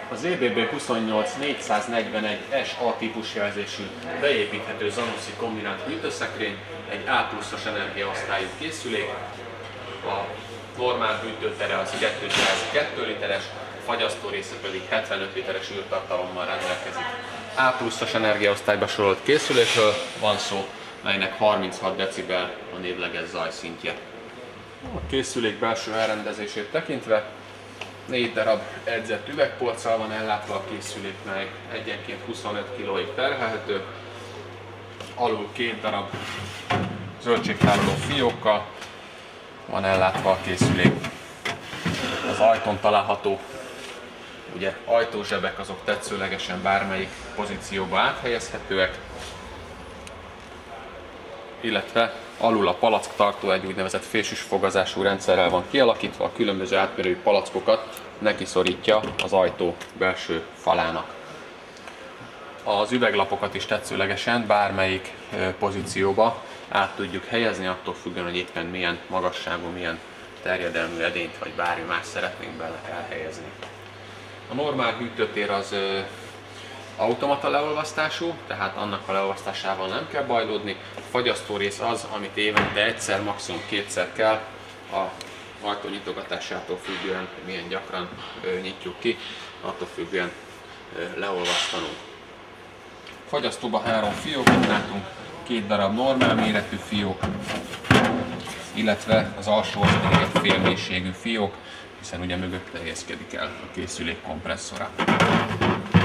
Az EBB 28 441S A típus jelzésű beépíthető Zanussi kombinált hűtőszekrény, egy A+-as energiaosztályú készülék. A normál hűtőtere az 202 literes, a fagyasztó része pedig 75 literes űrtartalommal rendelkezik. A+-as energiaosztályba sorolt készülékről van szó, melynek 36 decibel a névleges zajszintje. A készülék belső elrendezését tekintve 4 darab edzett üvegpolccal van ellátva a készülék, mely egyenként 25 kg-ig terhelhető. Alul 2 darab zöldségtároló fiókkal van ellátva a készülék. Az ajtón található ugye ajtózsebek, azok tetszőlegesen bármelyik pozícióba áthelyezhetőek, illetve alul a palacktartó egy úgynevezett fésűsfogazású rendszerrel van kialakítva, a különböző átmérőjű palackokat nekiszorítja az ajtó belső falának. Az üveglapokat is tetszőlegesen bármelyik pozícióba át tudjuk helyezni, attól függően, hogy éppen milyen magasságú, milyen terjedelmű edényt vagy bármi más szeretnénk bele elhelyezni. A normál hűtőtér az automata leolvasztású, tehát annak a leolvasztásával nem kell bajlódni. A fagyasztó rész az, amit évente egyszer, maximum kétszer kell, a ajtó nyitogatásától függően, milyen gyakran nyitjuk ki, attól függően leolvasztanunk. A fagyasztóban 3 fiókot látunk, 2 darab normál méretű fiók, illetve az alsó az pedig egy félmélységű fiók, hiszen ugye mögötte helyezkedik el a készülék kompresszora.